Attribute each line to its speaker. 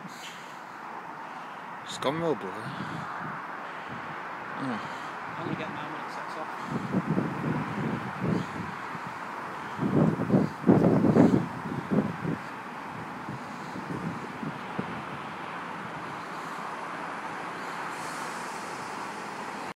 Speaker 1: It's gone real blurry.
Speaker 2: I'm going to get mine when it sets off.